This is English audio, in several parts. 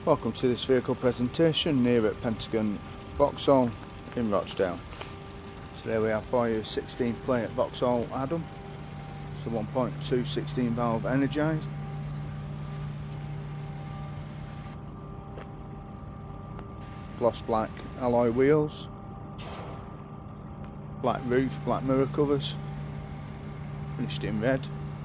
Welcome to this vehicle presentation here at Pentagon Vauxhall in Rochdale. Today we have for you a 16 plate Vauxhall Adam. It's a 1.2 16 valve Energised. Gloss black alloy wheels, black roof, black mirror covers, finished in red.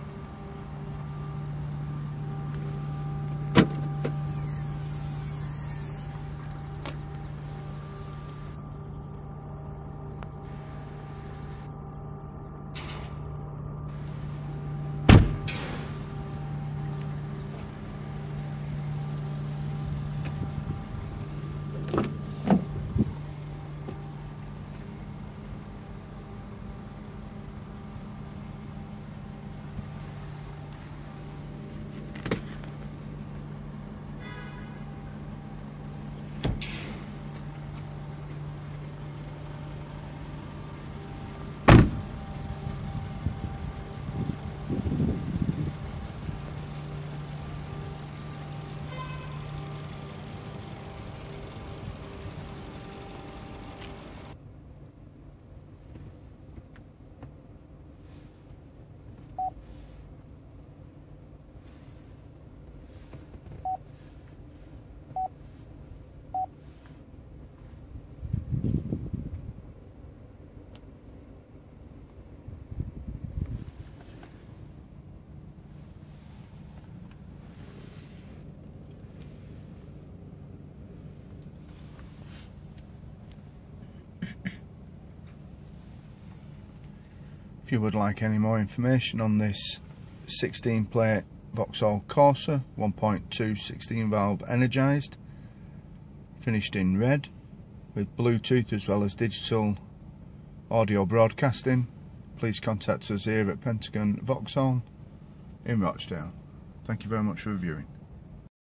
If you would like any more information on this 16 plate Vauxhall Corsa 1.2 16 valve Energised, finished in red with Bluetooth as well as digital audio broadcasting, please contact us here at Pentagon Vauxhall in Rochdale. Thank you very much for viewing.